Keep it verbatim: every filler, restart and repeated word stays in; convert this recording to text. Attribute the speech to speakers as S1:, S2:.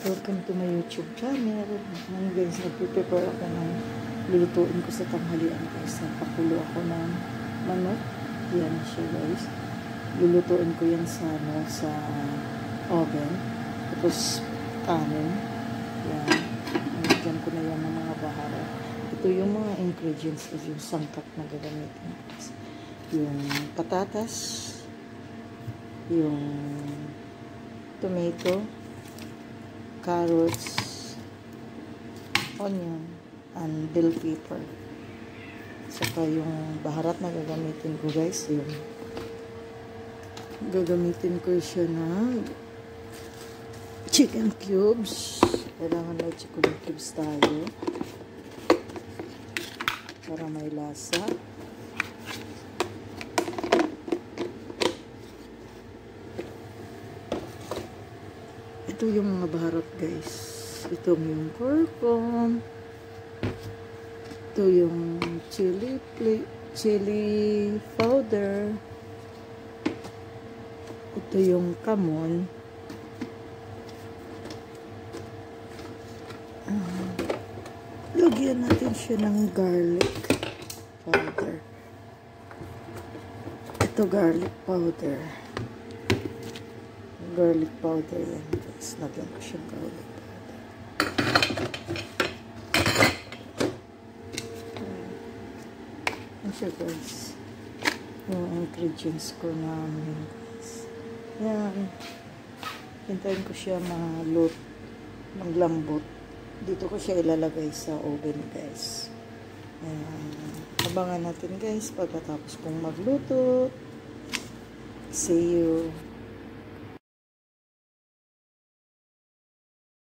S1: Welcome to my YouTube channel. Ngayon guys, nagpe-prepare ako ng lulutuin ko sa tanghalian guys. Nagpakulo ako ng manok. Yan siya guys. Lulutuin ko yan sa, ano, sa oven. Tapos kanin. Yan. Nagyan ko na yan ng mga bahara. Ito yung mga ingredients guys. Yung sangkap na gagamitin guys. Yung patatas. Yung tomato. Carrots, onion, and bell pepper. Saka yung baharat na gagamitin ko guys, yung gagamitin ko siya na chicken cubes. Kailangan may chicken cubes tayo para may lasa. Ito yung mga baharat guys. Ito yung curcum. Ito yung chili chili powder. Ito yung kamon. Uh, lagyan natin siya ng garlic powder. Ito garlic powder. Garlic powder yan guys. Lagyan ko siyang garlic powder. Yan siya guys. Yung ingredients ko namin guys. Yan. Hintayin ko siya malut. Maglambot. Dito ko siya ilalagay sa oven guys. Yan. Abangan natin guys pagkatapos kong magluto. See you.